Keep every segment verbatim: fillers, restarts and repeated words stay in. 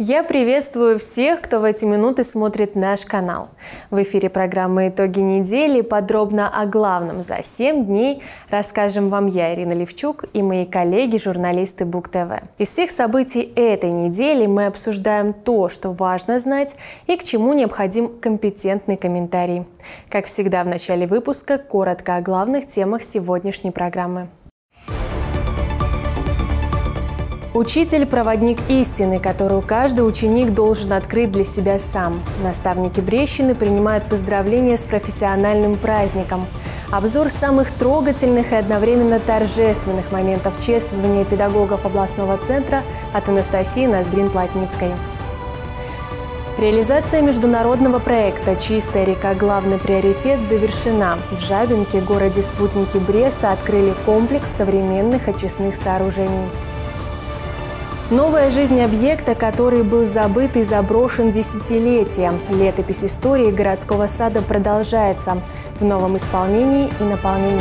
Я приветствую всех, кто в эти минуты смотрит наш канал. В эфире программы «Итоги недели». Подробно о главном за семь дней расскажем вам я, Ирина Левчук, и мои коллеги, журналисты Бук ТВ. Из всех событий этой недели мы обсуждаем то, что важно знать и к чему необходим компетентный комментарий. Как всегда в начале выпуска, коротко о главных темах сегодняшней программы. Учитель – проводник истины, которую каждый ученик должен открыть для себя сам. Наставники Брещины принимают поздравления с профессиональным праздником. Обзор самых трогательных и одновременно торжественных моментов чествования педагогов областного центра от Анастасии Ноздрин-Плотницкой. Реализация международного проекта «Чистая река. Главный приоритет» завершена. В Жабинке, городе-спутнике Бреста, открыли комплекс современных очистных сооружений. Новая жизнь объекта, который был забыт и заброшен десятилетия. Летопись истории городского сада продолжается в новом исполнении и наполнении.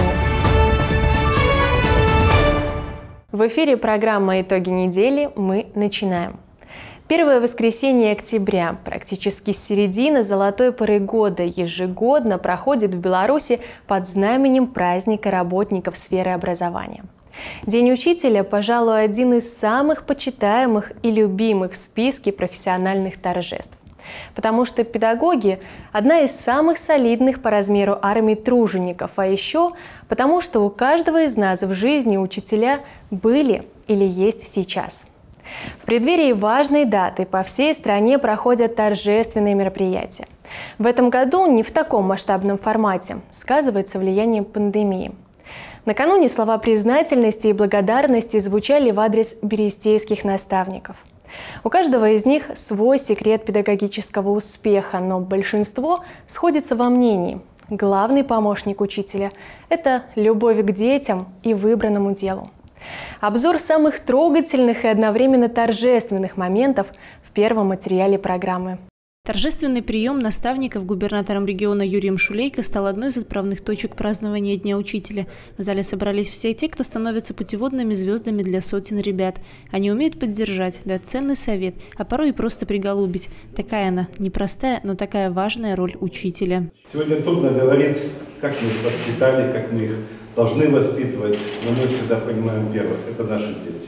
В эфире программа «Итоги недели». Мы начинаем. Первое воскресенье октября, практически с середины золотой поры года, ежегодно проходит в Беларуси под знаменем праздника работников сферы образования. День учителя, пожалуй, один из самых почитаемых и любимых в списке профессиональных торжеств. Потому что педагоги – одна из самых солидных по размеру армий тружеников, а еще потому, что у каждого из нас в жизни учителя были или есть сейчас. В преддверии важной даты по всей стране проходят торжественные мероприятия. В этом году не в таком масштабном формате, сказывается влияние пандемии. Накануне слова признательности и благодарности звучали в адрес берестейских наставников. У каждого из них свой секрет педагогического успеха, но большинство сходится во мнении. Главный помощник учителя – это любовь к детям и выбранному делу. Обзор самых трогательных и одновременно торжественных моментов в первом материале программы. Торжественный прием наставников губернатором региона Юрием Шулейко стал одной из отправных точек празднования Дня учителя. В зале собрались все те, кто становится путеводными звездами для сотен ребят. Они умеют поддержать, дать ценный совет, а порой и просто приголубить. Такая она, непростая, но такая важная роль учителя. Сегодня трудно говорить, как мы их воспитали, как мы их должны воспитывать, но мы всегда понимаем первое – это наши дети.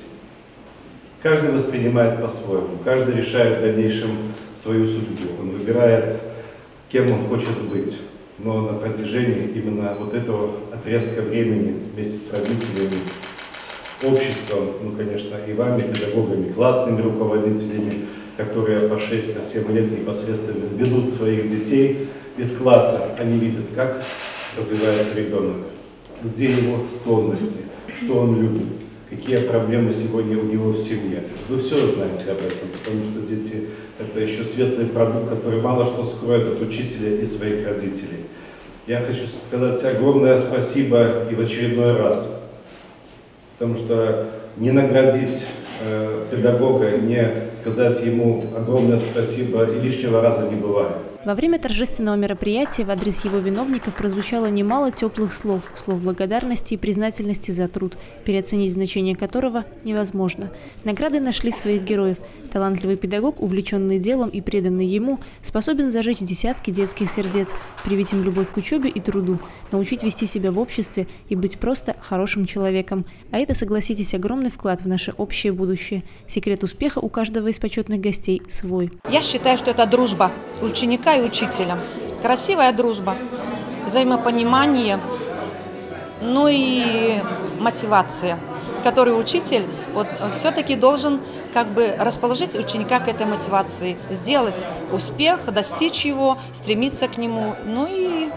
Каждый воспринимает по-своему, каждый решает в дальнейшем свою судьбу, он выбирает, кем он хочет быть. Но на протяжении именно вот этого отрезка времени вместе с родителями, с обществом, ну, конечно, и вами, педагогами, классными руководителями, которые по шесть-семь лет непосредственно ведут своих детей из класса, они видят, как развивается ребенок, где его склонности, что он любит. Какие проблемы сегодня у него в семье. Вы все знаете об этом, потому что дети – это еще светлый продукт, который мало что скроет от учителя и своих родителей. Я хочу сказать огромное спасибо и в очередной раз, потому что не наградить э, педагога, не сказать ему огромное спасибо и лишнего раза не бывает. Во время торжественного мероприятия в адрес его виновников прозвучало немало теплых слов, слов благодарности и признательности за труд, переоценить значение которого невозможно. Награды нашли своих героев. Талантливый педагог, увлеченный делом и преданный ему, способен зажечь десятки детских сердец, привить им любовь к учебе и труду, научить вести себя в обществе и быть просто хорошим человеком. А это, согласитесь, огромный вклад в наше общее будущее. Секрет успеха у каждого из почетных гостей свой. Я считаю, что это дружба ученика и учителя. Красивая дружба, взаимопонимание, ну и мотивация, которую учитель вот, все-таки должен как бы расположить ученика к этой мотивации, сделать успех, достичь его, стремиться к нему, ну и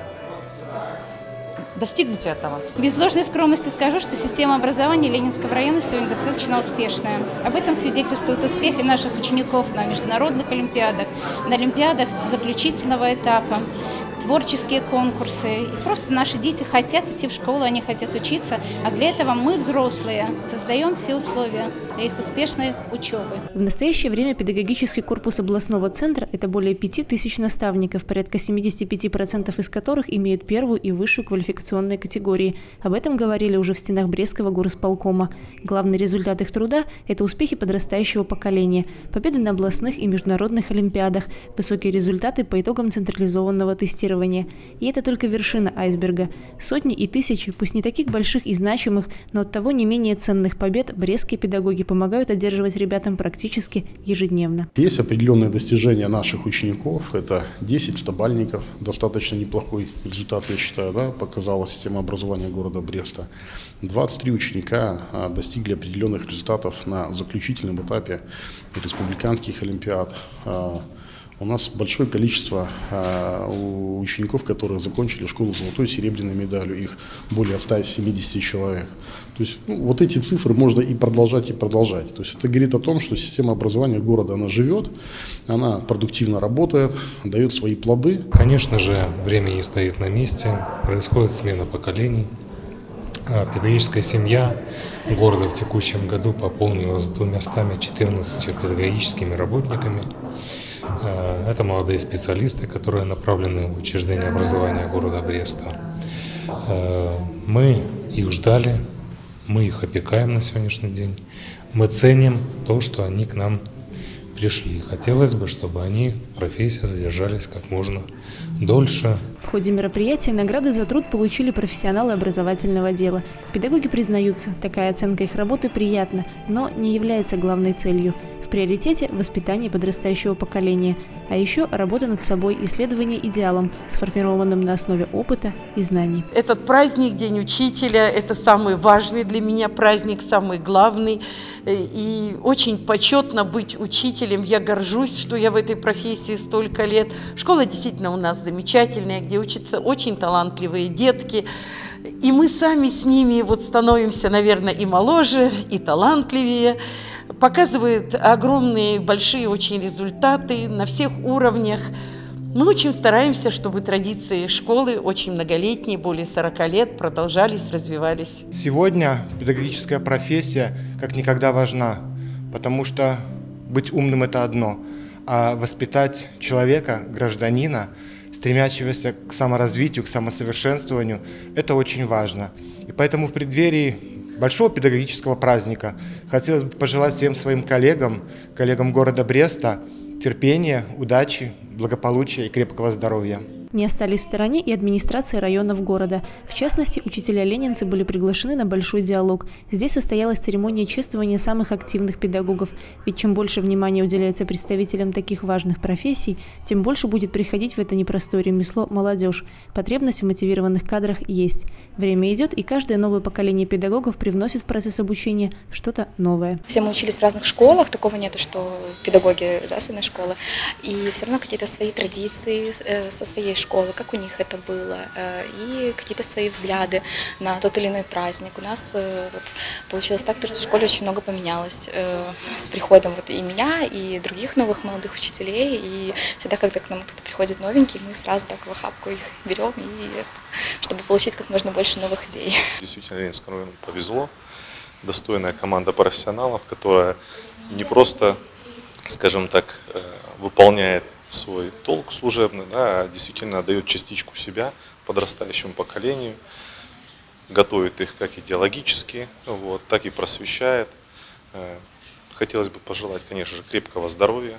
достигнуть этого. Без ложной скромности скажу, что система образования Ленинского района сегодня достаточно успешная. Об этом свидетельствуют успехи наших учеников на международных олимпиадах, на олимпиадах заключительного этапа. творческие конкурсы. И просто наши дети хотят идти в школу, они хотят учиться, а для этого мы, взрослые, создаем все условия для их успешной учебы. В настоящее время педагогический корпус областного центра – это более пяти тысяч наставников, порядка семидесяти пяти процентов из которых имеют первую и высшую квалификационные категории. Об этом говорили уже в стенах Брестского горисполкома. Главный результат их труда – это успехи подрастающего поколения, победы на областных и международных олимпиадах, высокие результаты по итогам централизованного тестирования. И это только вершина айсберга. Сотни и тысячи, пусть не таких больших и значимых, но оттого не менее ценных побед брестские педагоги помогают одерживать ребятам практически ежедневно. Есть определенные достижения наших учеников. Это десять стобальников. Достаточно неплохой результат, я считаю, да, показала система образования города Бреста. двадцать три ученика достигли определенных результатов на заключительном этапе республиканских олимпиад. У нас большое количество э, учеников, которые закончили школу золотой и серебряной медалью, их более ста семидесяти человек. То есть ну, вот эти цифры можно и продолжать, и продолжать. То есть это говорит о том, что система образования города, она живет, она продуктивно работает, дает свои плоды. Конечно же, время не стоит на месте, происходит смена поколений. Педагогическая семья города в текущем году пополнилась двумястами четырнадцатью педагогическими работниками. Это молодые специалисты, которые направлены в учреждение образования города Бреста. Мы их ждали, мы их опекаем на сегодняшний день. Мы ценим то, что они к нам пришли. Хотелось бы, чтобы они в профессии задержались как можно дольше. В ходе мероприятия награды за труд получили профессионалы образовательного дела. Педагоги признаются, такая оценка их работы приятна, но не является главной целью. В приоритете воспитание подрастающего поколения, а еще работа над собой, исследование идеалом, сформированным на основе опыта и знаний. Этот праздник, День учителя, это самый важный для меня праздник, самый главный. И очень почетно быть учителем. Я горжусь, что я в этой профессии столько лет. Школа действительно у нас замечательная, где учатся очень талантливые детки. И мы сами с ними вот становимся, наверное, и моложе, и талантливее. Показывает огромные, большие очень результаты на всех уровнях. Мы очень стараемся, чтобы традиции школы, очень многолетние, более сорока лет, продолжались, развивались. Сегодня педагогическая профессия как никогда важна, потому что быть умным – это одно, а воспитать человека, гражданина, стремящегося к саморазвитию, к самосовершенствованию – это очень важно. И поэтому в преддверии большого педагогического праздника хотелось бы пожелать всем своим коллегам, коллегам города Бреста терпения, удачи, благополучия и крепкого здоровья. Не остались в стороне и администрации районов города. В частности, учителя-ленинцы были приглашены на большой диалог. Здесь состоялась церемония чествования самых активных педагогов. Ведь чем больше внимания уделяется представителям таких важных профессий, тем больше будет приходить в это непростое ремесло молодежь. Потребность в мотивированных кадрах есть. Время идет, и каждое новое поколение педагогов привносит в процесс обучения что-то новое. Все мы учились в разных школах, такого нет, что педагоги, да, с одной школы. И все равно какие-то свои традиции э, со своей школы, как у них это было, и какие-то свои взгляды на тот или иной праздник. У нас вот получилось так, что в школе очень много поменялось с приходом вот и меня, и других новых молодых учителей. И всегда, когда к нам кто-то приходит новенький, мы сразу так в охапку их берем, и, чтобы получить как можно больше новых идей. Действительно, Ленинскому району повезло. Достойная команда профессионалов, которая не просто, скажем так, выполняет свой долг служебный, да, а действительно дает частичку себя подрастающему поколению, готовит их как идеологически, вот, так и просвещает. Хотелось бы пожелать, конечно же, крепкого здоровья,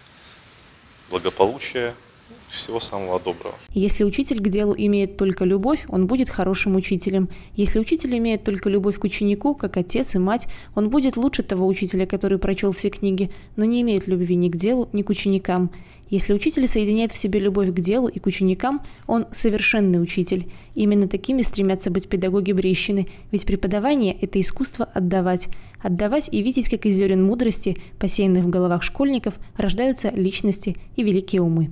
благополучия, всего самого доброго. Если учитель к делу имеет только любовь, он будет хорошим учителем. Если учитель имеет только любовь к ученику, как отец и мать, он будет лучше того учителя, который прочел все книги, но не имеет любви ни к делу, ни к ученикам. Если учитель соединяет в себе любовь к делу и к ученикам, он совершенный учитель. Именно такими стремятся быть педагоги Брестщины, ведь преподавание – это искусство отдавать. Отдавать и видеть, как из зерен мудрости, посеянных в головах школьников, рождаются личности и великие умы.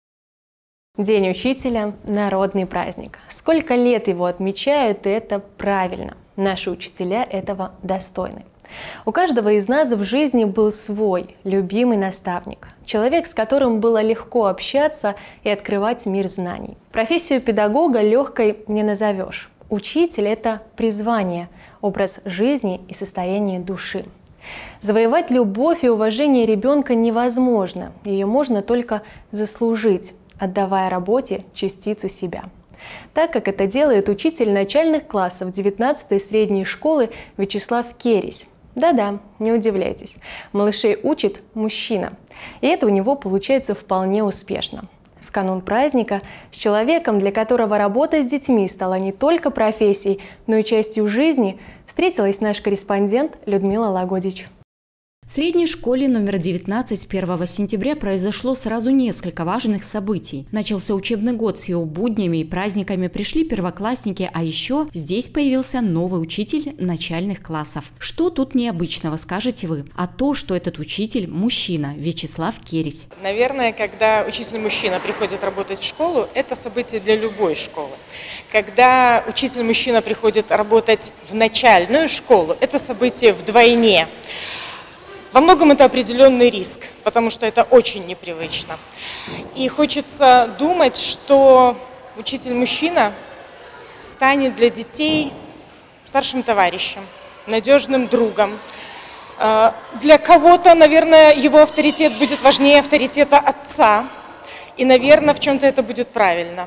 День учителя – народный праздник. Сколько лет его отмечают, и это правильно. Наши учителя этого достойны. У каждого из нас в жизни был свой любимый наставник. Человек, с которым было легко общаться и открывать мир знаний. Профессию педагога легкой не назовешь. Учитель – это призвание, образ жизни и состояние души. Завоевать любовь и уважение ребенка невозможно. Ее можно только заслужить, отдавая работе частицу себя. Так как это делает учитель начальных классов девятнадцатой средней школы Вячеслав Кересь. Да-да, не удивляйтесь, малышей учит мужчина. И это у него получается вполне успешно. В канун праздника с человеком, для которого работа с детьми стала не только профессией, но и частью жизни, встретилась наш корреспондент Людмила Лагодич. В средней школе номер девятнадцать первого сентября произошло сразу несколько важных событий. Начался учебный год с его буднями и праздниками, пришли первоклассники, а еще здесь появился новый учитель начальных классов. Что тут необычного, скажете вы? А то, что этот учитель – мужчина, Вячеслав Кересь. Наверное, когда учитель-мужчина приходит работать в школу, это событие для любой школы. Когда учитель-мужчина приходит работать в начальную школу, это событие вдвойне. Во многом это определенный риск, потому что это очень непривычно. И хочется думать, что учитель-мужчина станет для детей старшим товарищем, надежным другом. Для кого-то, наверное, его авторитет будет важнее авторитета отца, и, наверное, в чем-то это будет правильно.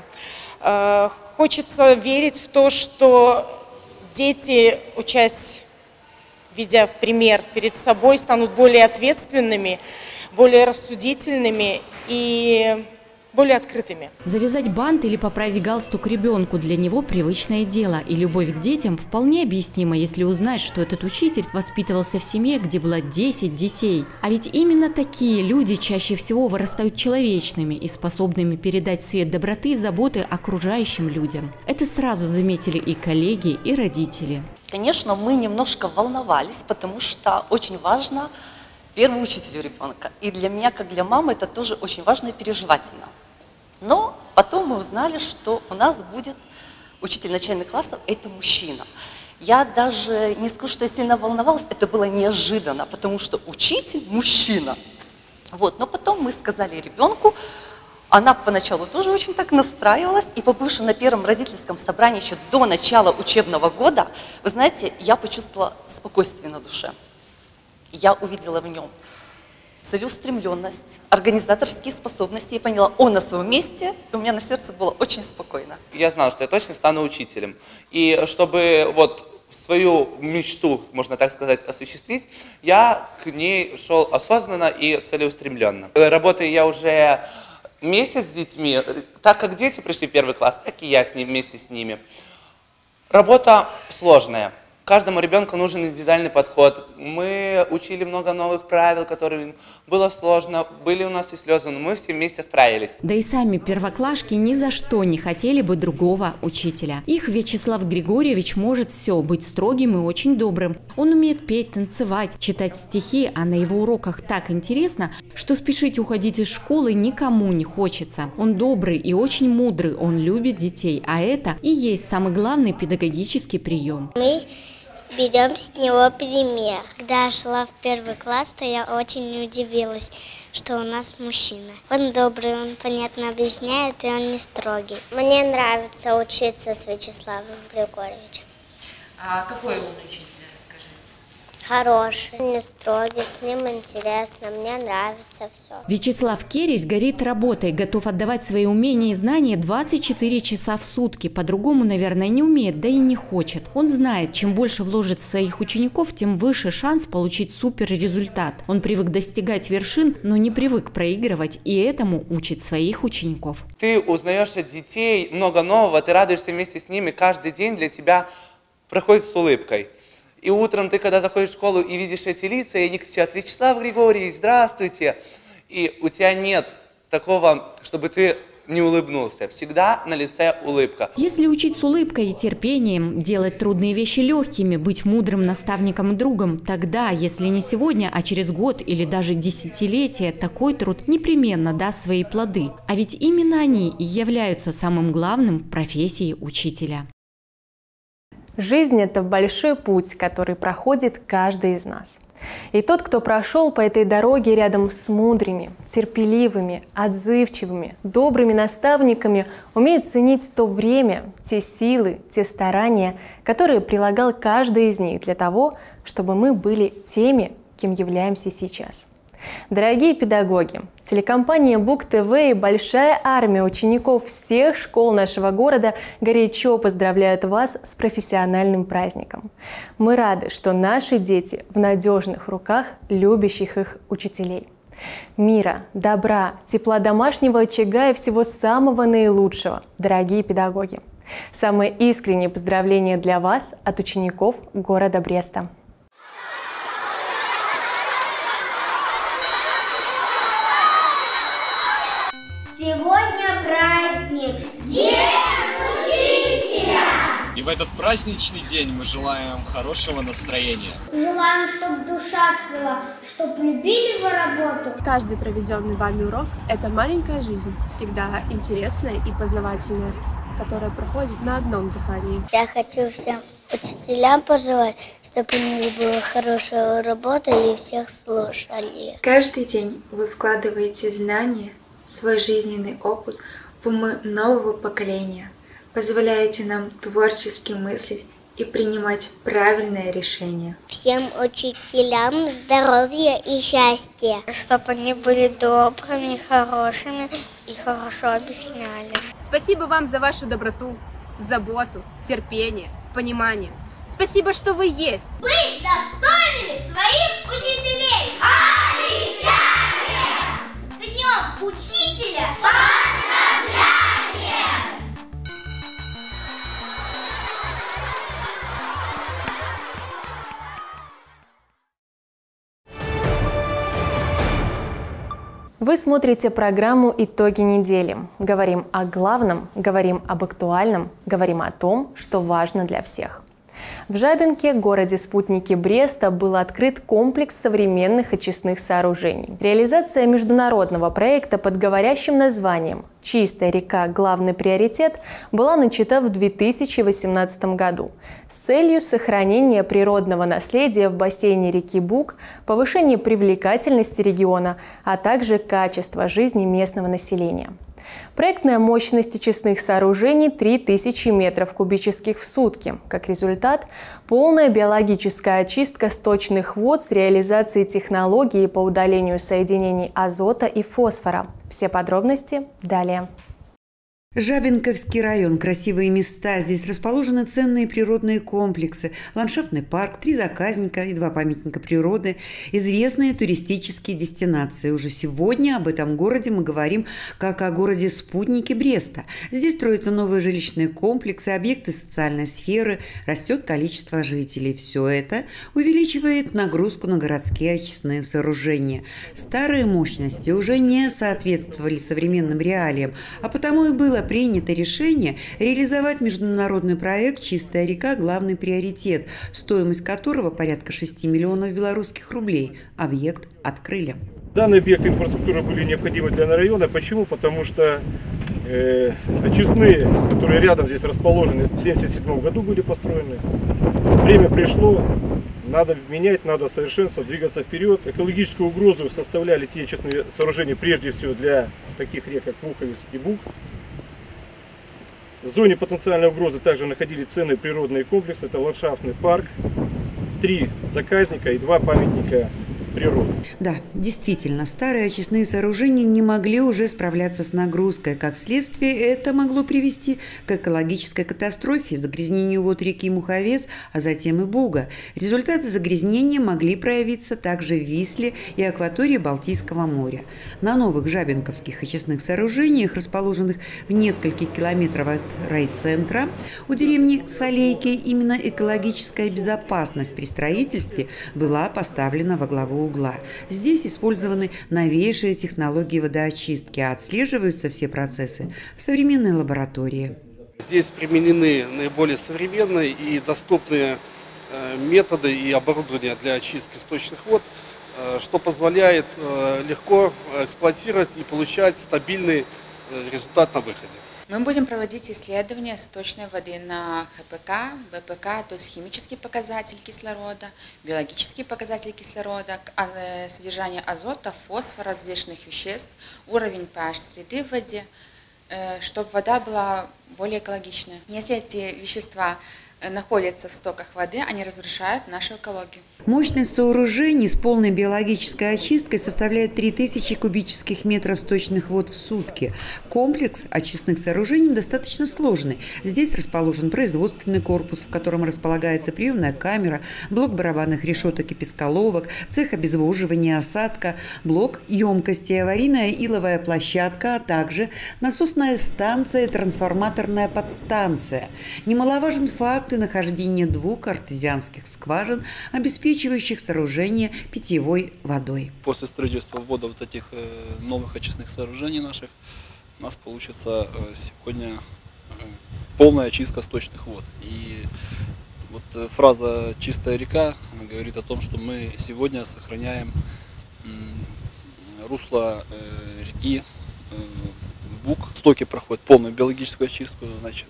Хочется верить в то, что дети, учась, видя пример перед собой, станут более ответственными, более рассудительными и более открытыми. Завязать бант или поправить галстук ребенку для него привычное дело, и любовь к детям вполне объяснима, если узнать, что этот учитель воспитывался в семье, где было десять детей. А ведь именно такие люди чаще всего вырастают человечными и способными передать свет доброты и заботы окружающим людям. Это сразу заметили и коллеги, и родители. Конечно, мы немножко волновались, потому что очень важно первый учитель у ребенка. И для меня, как для мамы, это тоже очень важно и переживательно. Но потом мы узнали, что у нас будет учитель начальных классов – это мужчина. Я даже не скажу, что я сильно волновалась, это было неожиданно, потому что учитель – мужчина. Вот. Но потом мы сказали ребенку, она поначалу тоже очень так настраивалась, и побывши на первом родительском собрании еще до начала учебного года, вы знаете, я почувствовала спокойствие на душе. Я увидела в нем целеустремленность, организаторские способности, и поняла, он на своем месте, и у меня на сердце было очень спокойно. Я знала, что я точно стану учителем, и чтобы вот свою мечту, можно так сказать, осуществить, я к ней шел осознанно и целеустремленно. Работаю я уже месяц с детьми, так как дети пришли в первый класс, так и я с ним, вместе с ними. Работа сложная. Каждому ребенку нужен индивидуальный подход. Мы учили много новых правил, которые было сложно. Были у нас и слезы, но мы все вместе справились. Да и сами первоклашки ни за что не хотели бы другого учителя. Их Вячеслав Григорьевич может все, быть строгим и очень добрым. Он умеет петь, танцевать, читать стихи, а на его уроках так интересно, что спешить уходить из школы никому не хочется. Он добрый и очень мудрый, он любит детей, а это и есть самый главный педагогический прием. Берем с него пример. Когда я шла в первый класс, то я очень удивилась, что у нас мужчина. Он добрый, он понятно объясняет, и он не строгий. Мне нравится учиться с Вячеславом Григорьевичем. А какой он учитель, расскажи? Хороший, не строгий, с ним интересно, мне нравится все. Вячеслав Кересь горит работой, готов отдавать свои умения и знания двадцать четыре часа в сутки. По-другому, наверное, не умеет, да и не хочет. Он знает, чем больше вложит в своих учеников, тем выше шанс получить суперрезультат. Он привык достигать вершин, но не привык проигрывать, и этому учит своих учеников. Ты узнаешь от детей много нового, ты радуешься вместе с ними, каждый день для тебя проходит с улыбкой. И утром ты, когда заходишь в школу и видишь эти лица, и они кричат: «Вячеслав Григорьевич, здравствуйте!» И у тебя нет такого, чтобы ты не улыбнулся. Всегда на лице улыбка. Если учить с улыбкой и терпением, делать трудные вещи легкими, быть мудрым наставником и другом, тогда, если не сегодня, а через год или даже десятилетие, такой труд непременно даст свои плоды. А ведь именно они и являются самым главным в профессии учителя. Жизнь – это большой путь, который проходит каждый из нас. И тот, кто прошел по этой дороге рядом с мудрыми, терпеливыми, отзывчивыми, добрыми наставниками, умеет ценить то время, те силы, те старания, которые прилагал каждый из них для того, чтобы мы были теми, кем являемся сейчас. Дорогие педагоги, телекомпания Бук ТВ и большая армия учеников всех школ нашего города горячо поздравляют вас с профессиональным праздником. Мы рады, что наши дети в надежных руках любящих их учителей. Мира, добра, тепла домашнего очага и всего самого наилучшего, дорогие педагоги. Самые искренние поздравления для вас от учеников города Бреста. Сегодня праздник, День Учителя! И в этот праздничный день мы желаем хорошего настроения. Желаем, чтобы душа цвела, чтобы любили вы работу. Каждый проведенный вами урок – это маленькая жизнь, всегда интересная и познавательная, которая проходит на одном дыхании. Я хочу всем учителям пожелать, чтобы у них была хорошая работа и всех слушали. Каждый день вы вкладываете знания, свой жизненный опыт в умы нового поколения, позволяете нам творчески мыслить и принимать правильные решения. Всем учителям здоровья и счастья, чтобы они были добрыми, хорошими и хорошо объясняли. Спасибо вам за вашу доброту, заботу, терпение, понимание. Спасибо, что вы есть. Быть достойными своих учителей! Обещаем! С Днем Учителя поздравляем! Вы смотрите программу «Итоги недели». Говорим о главном, говорим об актуальном, говорим о том, что важно для всех. В Жабинке, городе-спутнике Бреста, был открыт комплекс современных очистных сооружений. Реализация международного проекта под говорящим названием «Чистая река. Главный приоритет» была начата в две тысячи восемнадцатом году с целью сохранения природного наследия в бассейне реки Буг, повышения привлекательности региона, а также качества жизни местного населения. Проектная мощность очистных сооружений – три тысячи метров кубических в сутки. Как результат – полная биологическая очистка сточных вод с реализацией технологии по удалению соединений азота и фосфора. Все подробности далее. Жабинковский район. Красивые места. Здесь расположены ценные природные комплексы, ландшафтный парк, три заказника и два памятника природы, известные туристические дестинации. Уже сегодня об этом городе мы говорим как о городе-спутнике Бреста. Здесь строятся новые жилищные комплексы, объекты социальной сферы, растет количество жителей. Все это увеличивает нагрузку на городские очистные сооружения. Старые мощности уже не соответствовали современным реалиям, а потому и было принято решение реализовать международный проект «Чистая река. Главный приоритет», стоимость которого порядка шести миллионов белорусских рублей. Объект открыли. Данные объекты инфраструктуры были необходимы для района. Почему? Потому что э, очистные, которые рядом здесь расположены, в семьдесят седьмом году были построены. Время пришло, надо менять, надо совершенствовать, двигаться вперед. Экологическую угрозу составляли те очистные сооружения прежде всего для таких рек, как Муховец и Буг. В зоне потенциальной угрозы также находились ценные природные комплексы. Это ландшафтный парк, три заказника и два памятника природы. Да, действительно, старые очистные сооружения не могли уже справляться с нагрузкой. Как следствие, это могло привести к экологической катастрофе, загрязнению вод реки Муховец, а затем и Буга. Результаты загрязнения могли проявиться также в Висле и акватории Балтийского моря. На новых жабинковских очистных сооружениях, расположенных в нескольких километрах от райцентра, у деревни Солейки именно экологическая безопасность при строительстве была поставлена во главу угла. Здесь использованы новейшие технологии водоочистки, а отслеживаются все процессы в современной лаборатории. Здесь применены наиболее современные и доступные методы и оборудование для очистки сточных вод, что позволяет легко эксплуатировать и получать стабильный результат на выходе. Мы будем проводить исследования сточной воды на ха пэ ка, бэ пэ ка, то есть химический показатель кислорода, биологический показатель кислорода, содержание азота, фосфора, различных веществ, уровень pH среды в воде, чтобы вода была более экологичная. Если эти вещества находятся в стоках воды, они разрушают нашу экологию. Мощность сооружений с полной биологической очисткой составляет три тысячи кубических метров сточных вод в сутки. Комплекс очистных сооружений достаточно сложный. Здесь расположен производственный корпус, в котором располагается приемная камера, блок барабанных решеток и песколовок, цех обезвоживания осадка, блок емкости, аварийная иловая площадка, а также насосная станция и трансформаторная подстанция. Немаловажен факт и нахождение двух артезианских скважин, обеспечивающих сооружение питьевой водой. После строительства ввода вот этих новых очистных сооружений наших у нас получится сегодня полная очистка сточных вод. И вот фраза «чистая река» говорит о том, что мы сегодня сохраняем русло реки Буг. Стоки проходят полную биологическую очистку, значит,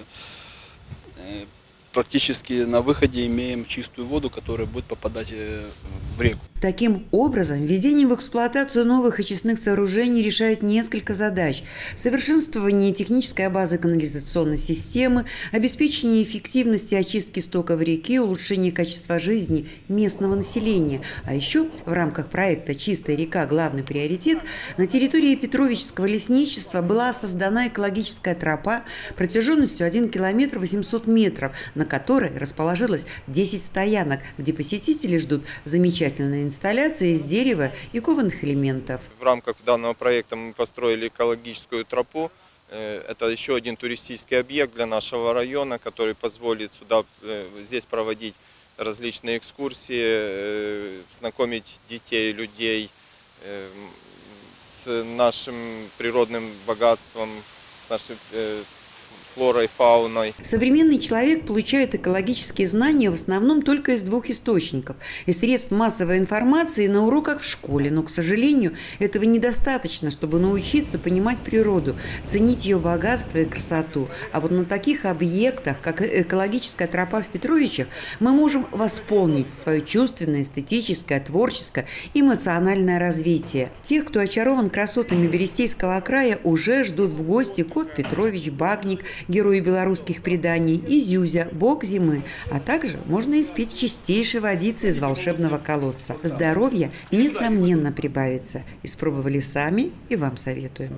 практически на выходе имеем чистую воду, которая будет попадать в реку. Таким образом, введение в эксплуатацию новых очистных сооружений решает несколько задач: совершенствование технической базы канализационной системы, обеспечение эффективности очистки стоков реки, улучшение качества жизни местного населения. А еще в рамках проекта «Чистая река. Главный приоритет» на территории Петровичского лесничества была создана экологическая тропа протяженностью один километр восемьсот метров, на которой расположилось десять стоянок, где посетители ждут замечательной инсталляции из дерева и кованых элементов. В рамках данного проекта мы построили экологическую тропу. Это еще один туристический объект для нашего района, который позволит сюда, здесь проводить различные экскурсии, знакомить детей, людей с нашим природным богатством, с нашей флорой, фауной. Современный человек получает экологические знания в основном только из двух источников – из средств массовой информации и на уроках в школе. Но, к сожалению, этого недостаточно, чтобы научиться понимать природу, ценить ее богатство и красоту. А вот на таких объектах, как экологическая тропа в Петровичах, мы можем восполнить свое чувственное, эстетическое, творческое, эмоциональное развитие. Тех, кто очарован красотами Берестейского края, уже ждут в гости кот Петрович, Багник, герои белорусских преданий, и Зюзя, бог зимы. А также можно испить чистейшей водицы из волшебного колодца. Здоровье, несомненно, прибавится. Испробовали сами и вам советуем.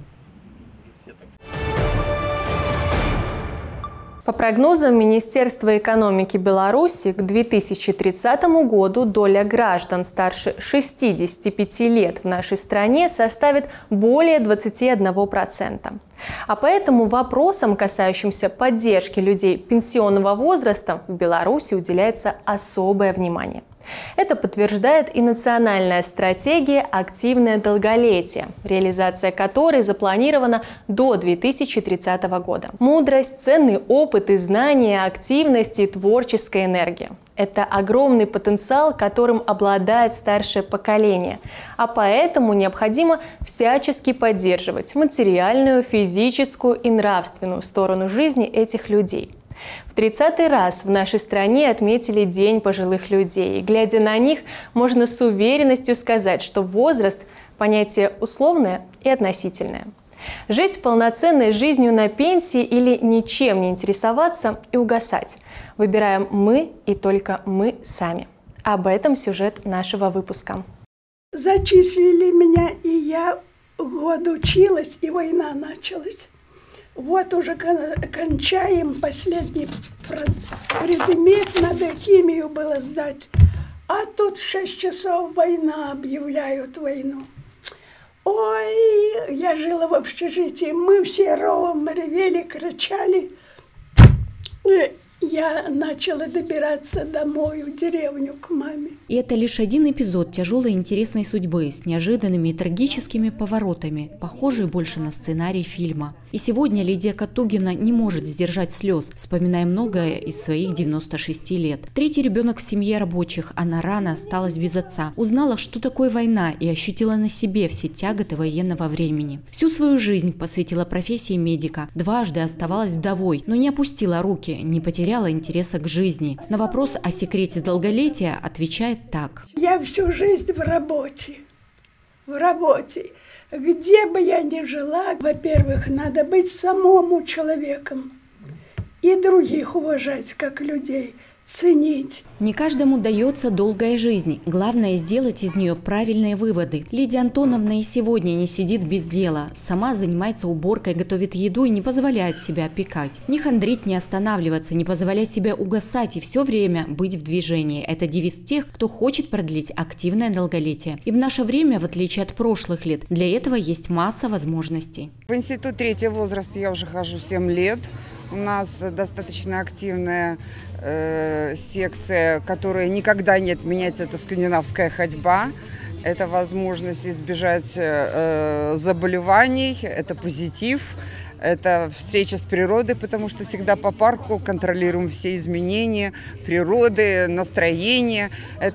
По прогнозам Министерства экономики Беларуси, к две тысячи тридцатому году доля граждан старше шестидесяти пяти лет в нашей стране составит более двадцати одного процента. А поэтому вопросам, касающимся поддержки людей пенсионного возраста, в Беларуси уделяется особое внимание. Это подтверждает и национальная стратегия «Активное долголетие», реализация которой запланирована до две тысячи тридцатого года. Мудрость, ценный опыт и знания, активность и творческая энергия – это огромный потенциал, которым обладает старшее поколение. А поэтому необходимо всячески поддерживать материальную, физическую и нравственную сторону жизни этих людей. В тридцатый раз в нашей стране отметили День пожилых людей. И, глядя на них, можно с уверенностью сказать, что возраст – понятие условное и относительное. Жить полноценной жизнью на пенсии или ничем не интересоваться и угасать – выбираем мы и только мы сами. Об этом сюжет нашего выпуска. Зачислили меня, и я год училась, и война началась. Вот уже кончаем последний предмет, надо химию было сдать. А тут в шесть часов война, объявляют войну. Ой, я жила в общежитии, мы все ровом ревели, кричали. я начала добираться домой, в деревню к маме. И это лишь один эпизод тяжелой и интересной судьбы с неожиданными и трагическими поворотами, похожий больше на сценарий фильма. И сегодня Лидия Катугина не может сдержать слез, вспоминая многое из своих девяноста шести лет. Третий ребенок в семье рабочих, она рано осталась без отца, узнала, что такое война, и ощутила на себе все тяготы военного времени. Всю свою жизнь посвятила профессии медика, дважды оставалась вдовой, но не опустила руки, не потеряла интереса к жизни. На вопрос о секрете долголетия отвечает так. Я всю жизнь в работе, в работе. Где бы я ни жила, во-первых, надо быть самому человеком и других уважать как людей, ценить. Не каждому дается долгая жизнь. Главное сделать из нее правильные выводы. Лидия Антоновна и сегодня не сидит без дела. Сама занимается уборкой, готовит еду и не позволяет себя опекать. Не хандрить, не останавливаться, не позволять себе угасать и все время быть в движении. Это девиз тех, кто хочет продлить активное долголетие. И в наше время, в отличие от прошлых лет, для этого есть масса возможностей. В институт третьего возраста я уже хожу семь лет. У нас достаточно активная э, секция, которая никогда не отменяется, это скандинавская ходьба. Это возможность избежать э, заболеваний, это позитив, это встреча с природой, потому что всегда по парку контролируем все изменения природы, настроения.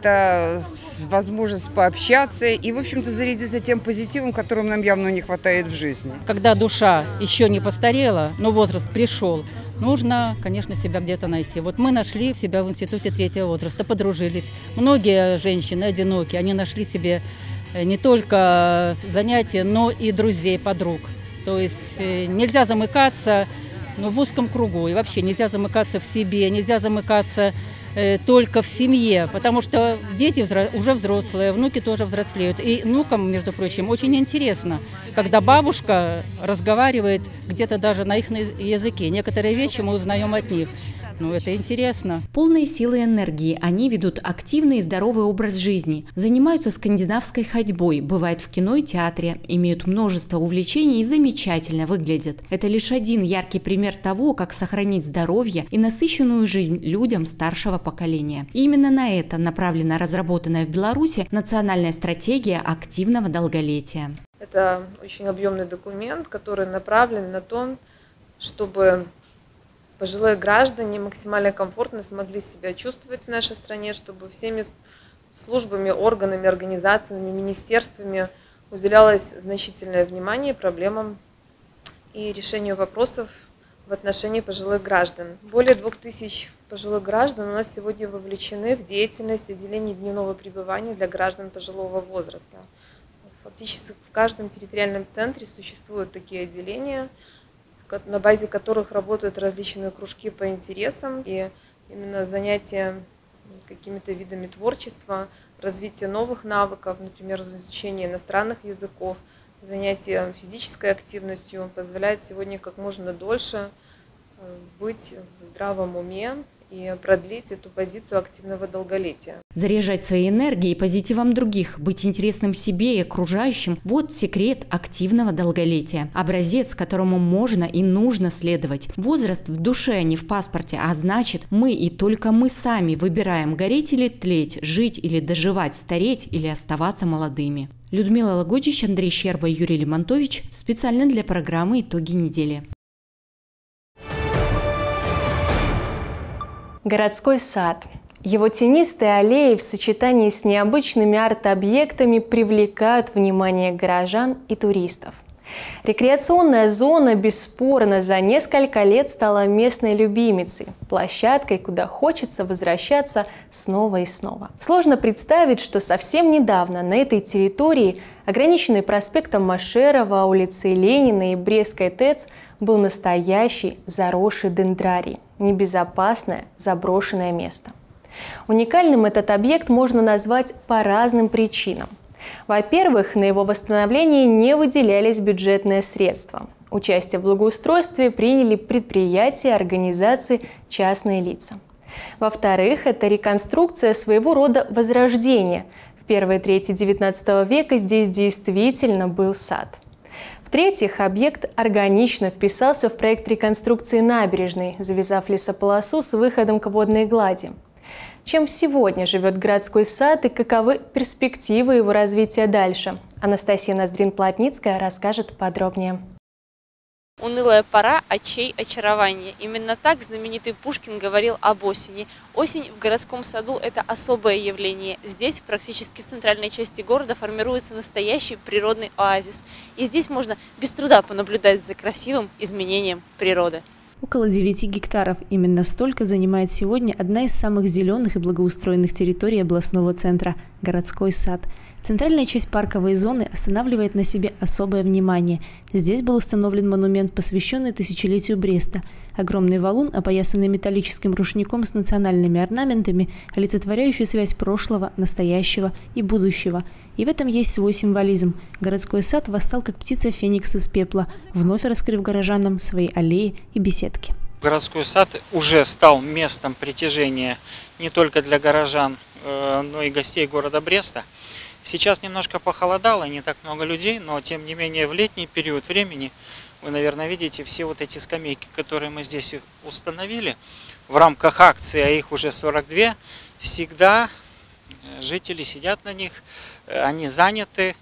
Это возможность пообщаться и, в общем-то, зарядиться тем позитивом, которым нам явно не хватает в жизни. Когда душа еще не постарела, но возраст пришел, нужно, конечно, себя где-то найти. Вот мы нашли себя в институте третьего возраста, подружились. Многие женщины одинокие, они нашли себе не только занятия, но и друзей, подруг. То есть нельзя замыкаться, ну, в узком кругу, и вообще нельзя замыкаться в себе, нельзя замыкаться э, только в семье, потому что дети взро- уже взрослые, внуки тоже взрослеют. И внукам, между прочим, очень интересно, когда бабушка разговаривает где-то даже на их языке. Некоторые вещи мы узнаем от них. Ну, это интересно. Полные силы и энергии, они ведут активный и здоровый образ жизни, занимаются скандинавской ходьбой, бывают в кино и театре, имеют множество увлечений и замечательно выглядят. Это лишь один яркий пример того, как сохранить здоровье и насыщенную жизнь людям старшего поколения. И именно на это направлена разработанная в Беларуси национальная стратегия активного долголетия. Это очень объемный документ, который направлен на то, чтобы пожилые граждане максимально комфортно смогли себя чувствовать в нашей стране, чтобы всеми службами, органами, организациями, министерствами уделялось значительное внимание проблемам и решению вопросов в отношении пожилых граждан. Более двух тысяч пожилых граждан у нас сегодня вовлечены в деятельность отделений дневного пребывания для граждан пожилого возраста. Фактически в каждом территориальном центре существуют такие отделения, на базе которых работают различные кружки по интересам, и именно занятия какими-то видами творчества, развитие новых навыков, например, изучение иностранных языков, занятия физической активностью позволяет сегодня как можно дольше быть в здравом уме и продлить эту позицию активного долголетия. Заряжать своей энергией и позитивом других, быть интересным себе и окружающим – вот секрет активного долголетия. Образец, которому можно и нужно следовать. Возраст в душе, а не в паспорте, а значит, мы и только мы сами выбираем, гореть или тлеть, жить или доживать, стареть или оставаться молодыми. Людмила Лагодич, Андрей Щерба, Юрий Лемонтович. Специально для программы «Итоги недели». Городской сад. Его тенистые аллеи в сочетании с необычными арт-объектами привлекают внимание горожан и туристов. Рекреационная зона бесспорно за несколько лет стала местной любимицей, площадкой, куда хочется возвращаться снова и снова. Сложно представить, что совсем недавно на этой территории, ограниченной проспектом Машерова, улицей Ленина и Брестской ТЭЦ, был настоящий заросший дендрарий, небезопасное заброшенное место. Уникальным этот объект можно назвать по разным причинам. Во-первых, на его восстановление не выделялись бюджетные средства. Участие в благоустройстве приняли предприятия, организации, частные лица. Во-вторых, это реконструкция своего рода возрождения. В первой трети девятнадцатого века здесь действительно был сад. В-третьих, объект органично вписался в проект реконструкции набережной, завязав лесополосу с выходом к водной глади. Чем сегодня живет городской сад и каковы перспективы его развития дальше? Анастасия Ноздрин-Плотницкая расскажет подробнее. Унылая пора, очей очарования. Именно так знаменитый Пушкин говорил об осени. Осень в городском саду – это особое явление. Здесь, практически в центральной части города, формируется настоящий природный оазис. И здесь можно без труда понаблюдать за красивым изменением природы. Около девяти гектаров. Именно столько занимает сегодня одна из самых зеленых и благоустроенных территорий областного центра – городской сад. Центральная часть парковой зоны останавливает на себе особое внимание. Здесь был установлен монумент, посвященный тысячелетию Бреста. Огромный валун, опоясанный металлическим рушником с национальными орнаментами, олицетворяющий связь прошлого, настоящего и будущего. И в этом есть свой символизм. Городской сад восстал как птица Феникс из пепла, вновь раскрыв горожанам свои аллеи и беседки. Городской сад уже стал местом притяжения не только для горожан, но и гостей города Бреста. Сейчас немножко похолодало, не так много людей, но тем не менее в летний период времени, вы, наверное, видите все вот эти скамейки, которые мы здесь установили в рамках акции, а их уже сорок две, всегда жители сидят на них, они заняты,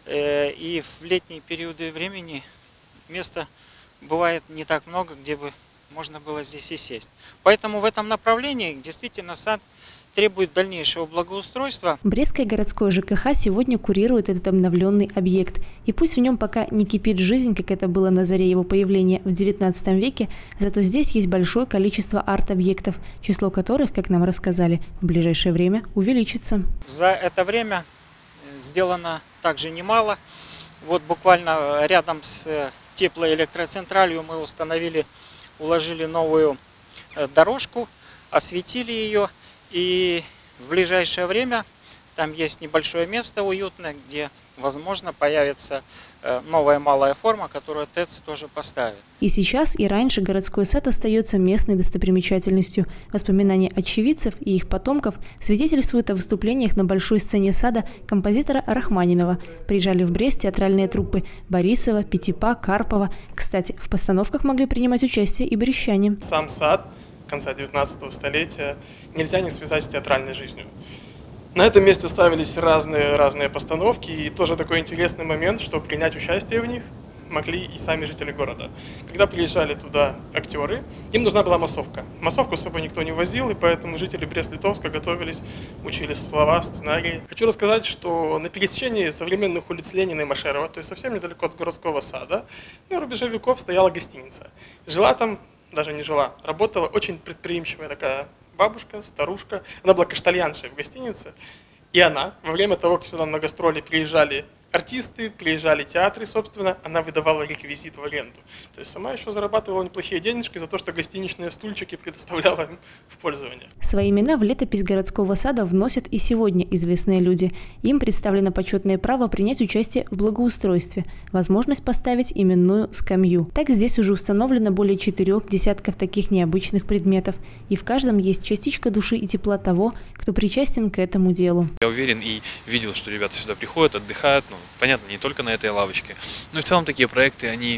и в летние периоды времени места бывает не так много, где бы можно было здесь и сесть. Поэтому в этом направлении действительно сад требует дальнейшего благоустройства. Брестское городское ЖКХ сегодня курирует этот обновленный объект. И пусть в нем пока не кипит жизнь, как это было на заре его появления в девятнадцатом веке, зато здесь есть большое количество арт-объектов, число которых, как нам рассказали, в ближайшее время увеличится. За это время сделано также немало. Вот буквально рядом с теплоэлектроцентралью мы установили, уложили новую дорожку, осветили ее. И в ближайшее время там есть небольшое место уютное, где, возможно, появится новая малая форма, которую ТЭЦ тоже поставит. И сейчас, и раньше городской сад остается местной достопримечательностью. Воспоминания очевидцев и их потомков свидетельствуют о выступлениях на большой сцене сада композитора Рахманинова. Приезжали в Брест театральные труппы Борисова, Пятипа, Карпова. Кстати, в постановках могли принимать участие и брестчане. Сам сад конца девятнадцатого столетия нельзя не связать с театральной жизнью. На этом месте ставились разные, разные постановки, и тоже такой интересный момент, что принять участие в них могли и сами жители города. Когда приезжали туда актеры, им нужна была массовка. Массовку с собой никто не возил, и поэтому жители Брест-Литовска готовились, учили слова, сценарии. Хочу рассказать, что на пересечении современных улиц Ленина и Машерова, то есть совсем недалеко от городского сада, на рубеже веков стояла гостиница. Жила там, даже не жила, работала очень предприимчивая такая бабушка, старушка. Она была каштальяншей в гостинице. И она, во время того, как сюда на гастроли приезжали артисты, приезжали театры, собственно, она выдавала реквизит в аренду. То есть сама еще зарабатывала неплохие денежки за то, что гостиничные стульчики предоставляла им в пользование. Свои имена в летопись городского сада вносят и сегодня известные люди. Им представлено почетное право принять участие в благоустройстве, возможность поставить именную скамью. Так здесь уже установлено более четырех десятков таких необычных предметов. И в каждом есть частичка души и тепла того, кто причастен к этому делу. Я уверен и видел, что ребята сюда приходят, отдыхают, ну, понятно, не только на этой лавочке, но и в целом такие проекты, они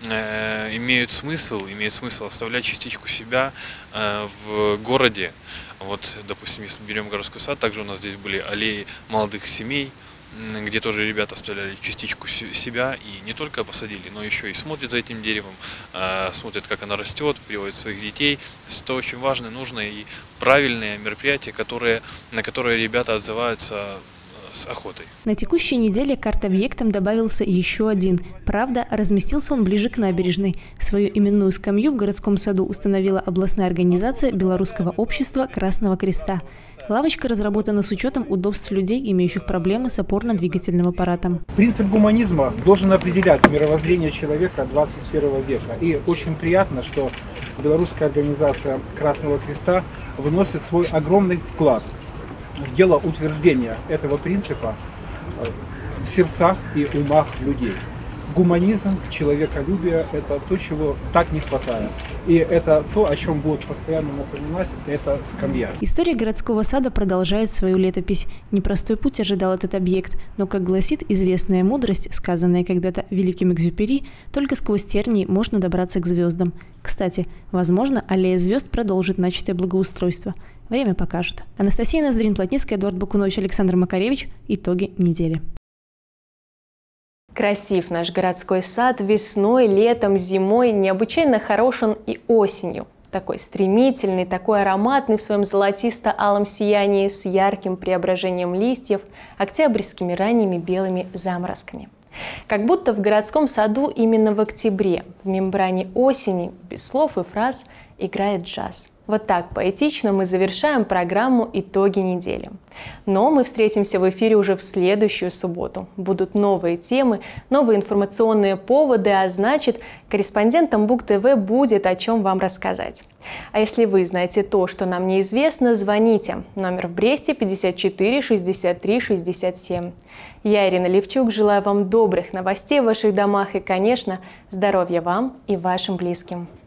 э, имеют смысл, имеют смысл оставлять частичку себя э, в городе. Вот, допустим, если берем городской сад, также у нас здесь были аллеи молодых семей, где тоже ребята оставляли частичку себя и не только посадили, но еще и смотрят за этим деревом, э, смотрят, как оно растет, приводят своих детей. Это очень важное, нужное и правильное мероприятие, которое, на которое ребята отзываются с охотой. На текущей неделе к арт-объектам добавился еще один. Правда, разместился он ближе к набережной. Свою именную скамью в городском саду установила областная организация Белорусского общества Красного Креста. Лавочка разработана с учетом удобств людей, имеющих проблемы с опорно-двигательным аппаратом. Принцип гуманизма должен определять мировоззрение человека двадцать первого века. И очень приятно, что Белорусская организация Красного Креста вносит свой огромный вклад в дело утверждения этого принципа в сердцах и умах людей. гуманизм, человеколюбие – это то, чего так не хватает. И это то, о чем будут постоянно напоминать, это скамья. История городского сада продолжает свою летопись. Непростой путь ожидал этот объект, но, как гласит известная мудрость, сказанная когда-то великим Экзюпери, только сквозь тернии можно добраться к звездам. Кстати, возможно, аллея звезд продолжит начатое благоустройство. Время покажет. Анастасия Ноздрин-Плотницкая, Эдуард Бакунович, Александр Макаревич. Итоги недели. Красив наш городской сад весной, летом, зимой, необычайно хорош он и осенью. Такой стремительный, такой ароматный в своем золотисто-алом сиянии с ярким преображением листьев, октябрьскими ранними белыми заморозками. Как будто в городском саду именно в октябре, в мембране осени, без слов и фраз, играет джаз. Вот так поэтично мы завершаем программу «Итоги недели». Но мы встретимся в эфире уже в следующую субботу. Будут новые темы, новые информационные поводы, а значит, корреспондентам БугТВ будет о чем вам рассказать. А если вы знаете то, что нам неизвестно, звоните. Номер в Бресте пятьдесят четыре шестьдесят три шестьдесят семь. Я, Ирина Левчук, желаю вам добрых новостей в ваших домах и, конечно, здоровья вам и вашим близким.